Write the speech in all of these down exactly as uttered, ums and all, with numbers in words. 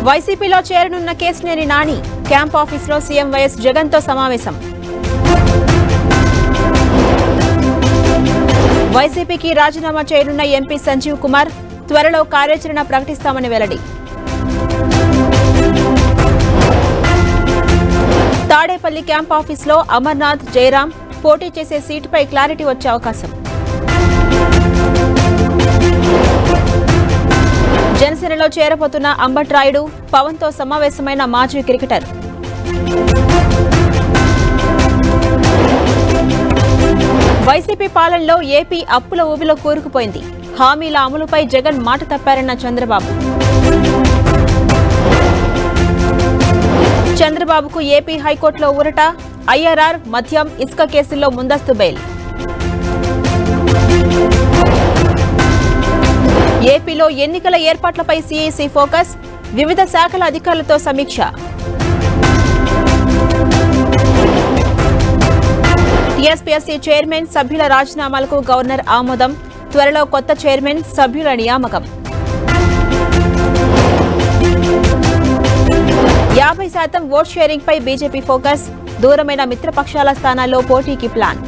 వైసీపీలో చేరనున్న కేశినేని నాని క్యాంప్ ఆఫీసులో సీఎం వైఎస్ జగన్తో సమావేశం. వైసీపీకి రాజీనామా చేయనున్న ఎంపీ సంజీవ్ కుమార్ త్వరలో కార్యాచరణ ప్రకటిస్తామని వెల్లడి. తాడేపల్లి క్యాంప్ ఆఫీసులో అమర్నాథ్, జయరాం పోటీ చేసే సీటుపై క్లారిటీ వచ్చే అవకాశం. జనసేనలో చేరబోతున్న అంబట్ రాయుడు పవన్తో సమావేశమైన మాజీ క్రికెటర్. వైసీపీ పాలనలో ఏపీ అప్పుల ఊబిలో కూరుకుపోయింది. హామీల అమలుపై జగన్ మాట తప్పారన్న చంద్రబాబు. చంద్రబాబుకు ఏపీ హైకోర్టులో ఊరట. ఐఆర్ఆర్, మద్యం, ఇసుక కేసుల్లో ముందస్తు బెయిల్. ఏపీలో ఎన్నికల ఏర్పాట్లపై సీఈసీ ఫోకస్. వివిధ శాఖల అధికారులతో సమీక్ష. టీఎస్పీఎస్సీ చైర్మన్, సభ్యుల రాజీనామాలకు గవర్నర్ ఆమోదం. త్వరలో కొత్త చైర్మన్, సభ్యుల నియామకం. యాభై శాతం ఓట్ షేరింగ్ పై బీజేపీ ఫోకస్. దూరమైన మిత్రపక్షాల స్థానాల్లో పోటీకి ప్లాన్.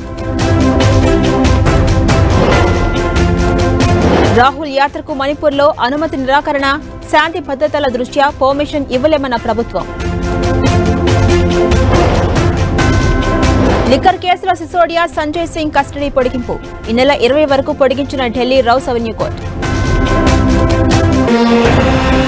రాహుల్ యాత్రకు మణిపూర్లో అనుమతి నిరాకరణ. శాంతి భద్రతల దృష్ట్యా పర్మిషన్ ఇవ్వలేమన్న ప్రభుత్వం. లిక్కర్ కేసులో సిసోడియా, సంజయ్ సింగ్ కస్టడీ పొడిగింపు. ఈ నెల ఇరవై వరకు పొడిగించిన ఢిల్లీ రౌస్ అవెన్యూ కోర్టు.